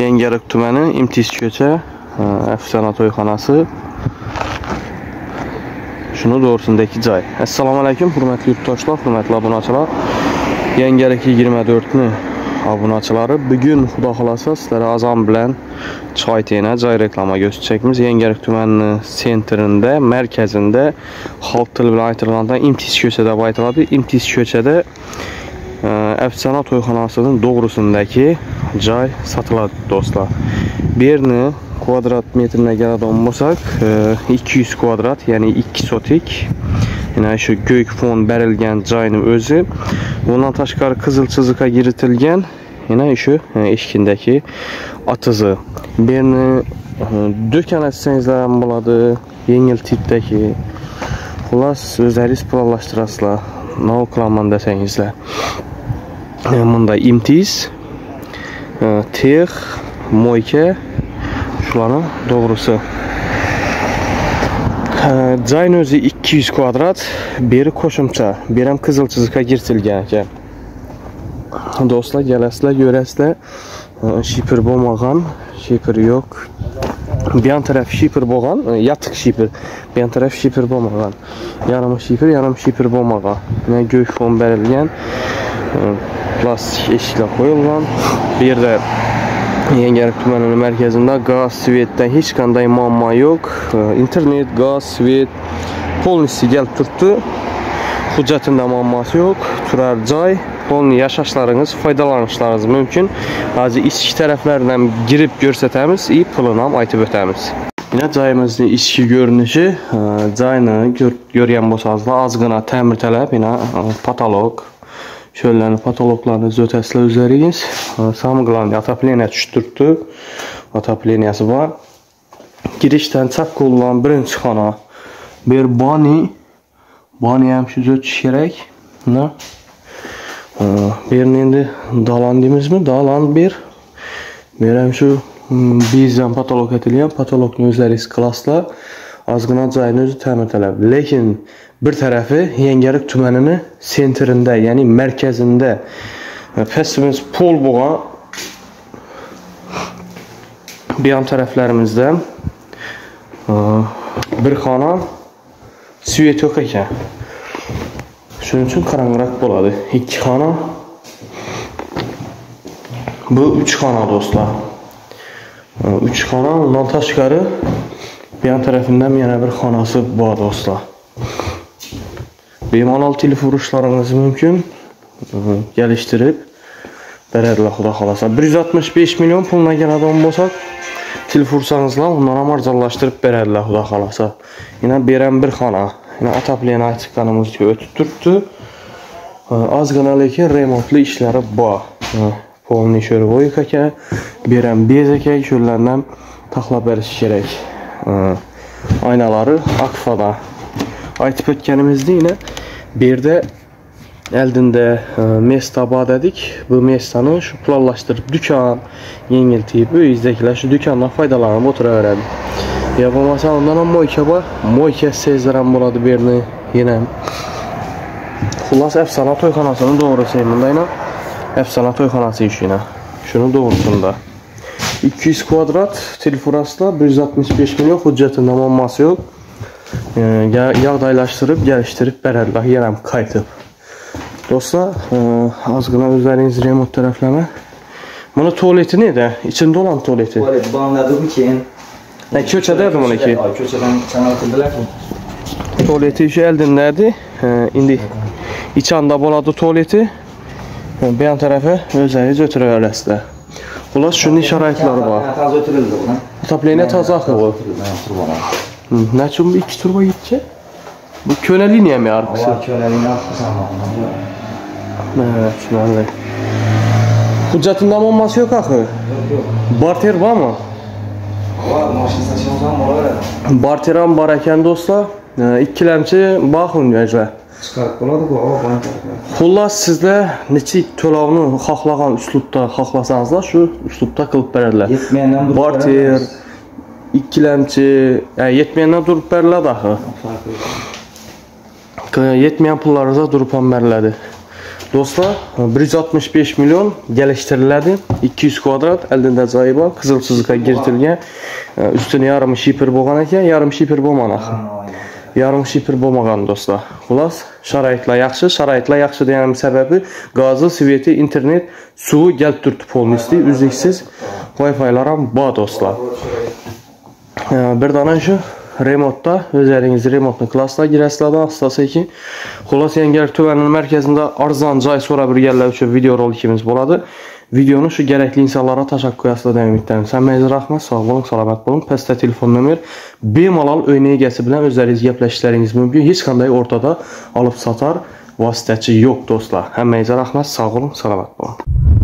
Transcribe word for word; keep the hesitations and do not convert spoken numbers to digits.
Yengərik tüməni İmtiz Köçə Əfsana Toyxanası. Şunu doğrusundaki cay. Esselamu Aleyküm, hürmetli yurttaşlar, hürmetli abunəçilər. Yengərik iyirmi dördünü abunəçiləri. Bugün xuda xalasa sizlərə azam bilən çay teyinə cay reklama göstərəcəyimiz Yengərik tüməninin sentrində, mərkəzində xalq dili ilə aytılğanda İmtiz Köçədə baytıladı. İmtiz Köçədə Əfsana Toyxanasının doğrusundaki cay satıladı dostlar. Birini kvadrat metrinə gələn olmasaq iki yüz kvadrat, yəni iki sotik. Yəni şu gök fon bərilgən cayının özü. Bundan təşkar qızıl çizika giritilgən, yəni şu eşkindəki atısı. Birini dükkan etsənizlər buladı, yengil tipdəki. Xulas özəriz planlaşdırasılar, nauklanman desənizlər. Bunda İmtiz, Tex, Moyke, şuların doğrusu. Cayın özü iki yüz kvadrat, biri koşumça, birəm qızıl çizika girtilgən. Dostlar, gələsilər, görəsilər, şipir bolmağan, şipir yox. Bir yan tərəf şipir bolğan, yatıq şipir, bir yan tərəf şipir bolmağan. Yarım şipir, yarım şipir bolmağan. Yəni gök fon bərilgən, plastik eşiklə qoyulğan. Bir də Yengərik tüməninin mərkəzində qaz, svetdən heç qanday muamma yox. İnternet, qaz, svet, polnisi gəlib tutdu. Hüccətində muamması yox. Turar cay, polni yaşaşlarınız, faydalanışlarınız mümkün. Azı içki tərəflərindən girib görsətəmiz, iyi pılınam aytıb ötəmiz. Yine cayımızın içki görünüşü, cayını gör, görən bolsanızda azğına təmir tələb, yine patolog. Şöyle patologlarınızı ötəsilə üzəriniz. Samıqlarını atapleniya düşdürdü. Atapleniyası var. Girişdən çap qoyulan birinci xana. Bir bani. Bani həmişə düşərək. Birini indi dalan demizmi? Dalan bir. Bir həmişə bizdən patolog etiliyən. Patologun özləri klassla. Azğına cayın özü təmir tələb. Lakin bir tərəfi Yengərik tüməninin sentrində, yəni mərkəzində fəsimiz pol boğa bir yan tərəflərimizdə bir xana svet yox ikən. Şunun üçün qaranqıraq boladı. İki xana. Bu üç xana dostlar. Üç xana, ondan təşqarı bir yan tərəfindən yenə bir xanası var dostlar. Bemanal telif vuruşlarınız mümkün. Gəlişdirib bərədlə xuda xalasa. bir yüz altmış beş milyon puluna gələn adam olsaq, telif vursanızla onlara marcallaşdırıb bərədlə xuda xalasa. Yine berən bir xana. Yine atapliyən aytıqlarımız ötütürdü. Az qana lekin remontlu işləri var. Polni şörvoy kəkə, berən bezəkə, şörlərdən taxla bəriş gerək. Aynaları akfada. Aytıb ötkənimizdə yine bir də əldində mesta badədik. Bu mestanı şu planlaşdırıb dükkan, yengil tip, özdəkilər şu dükkandan faydalanıb otura verədi. Ya bu masal ondan moyke var. Moyke sezdirəm buladı birini yenə. Xulas Əfsana Toyxanasının doğru seymində ilə Əfsana Toyxanası işi ilə. Şunun doğrusunda. iki yüz kvadrat telefurasla bir yüz altmış beş milyon hüccətində muamması yox. Yağdaylaşdırıb, gəlişdirib bərədlah yerəm qaytıb. Dostlar, azqına özləriniz remont tərəfləmə. Bunu tuvaleti nədə? İçində olan tuvaleti? Tuvalet bağladım ki. Köçədədir bunu ki? Köçədən sən atıldılar mı? Tuvaleti işi əldindədir. İndi iç anda boladı tuvaleti. Beyan tərəfə özləriz ötürə öyrəsilər. Ulas şunun şəraitləri var. Tazı ötürüldü buna. Atapleniyə tazı axı bu. Ne için bu iki turba gidecek? Bu köne linye mi arkası? Var köne linye arkası ama. Evet, şunlarla. Hüccətində olması yok axı? Yok yok. Barter var mı? Var, maşın saçımızdan mola verelim. Barteran var eken dostlar. İkilemçi baxın necə. Çıxarıq buladı bu, o bana tərəfə. Xullas sizdə neçə tölavını xaxlağan üslubda xaxlasanızlar, şu üslubda qılıb bərədilər. Yetməyəndən durub Barter, ikilemçi, yəni yetməyəndən durub bərlədi axı. Yetməyən pullarınıza durub bərlədi. Dostlar, bir yüz altmış beş milyon geliştirildi. iki yüz kvadrat əlində cayı var. Qızıl çizgiyə girtilgan. Üstünə yarım şiper bolğan ekan, yarım şiper bolmagan. Yarım şiper bolmagan dostlar. Xulas, şəraitlər yaxşı. Şəraitlər yaxşı deyənin səbəbi qazı, sveti, internet, suyu gəlib turtub polnisli, üzlüksüz Wi-Fi-lara var dostlar. Bir dana şu remote-da özləriniz remote-nu klasla girəsilərdən astası ki, xulas Yengəlik Tövənin mərkəzində arzan cay sonra bir gəllər üçün video rolikimiz boladı. Videonu şu gərəkli insanlara təşəkkür əslə dəməkdəyim. Sən məyizə rəxmət, sağ olun, salamat olun. Pəstə telefon nömər bemalal öynəyə gəlsə bilən özləriniz gəpləşləriniz mümkün. Heç qanday ortada alıb satar vasitəçi yox dostlar. Həm məyizə rəxmət, sağ olun, salamat olun.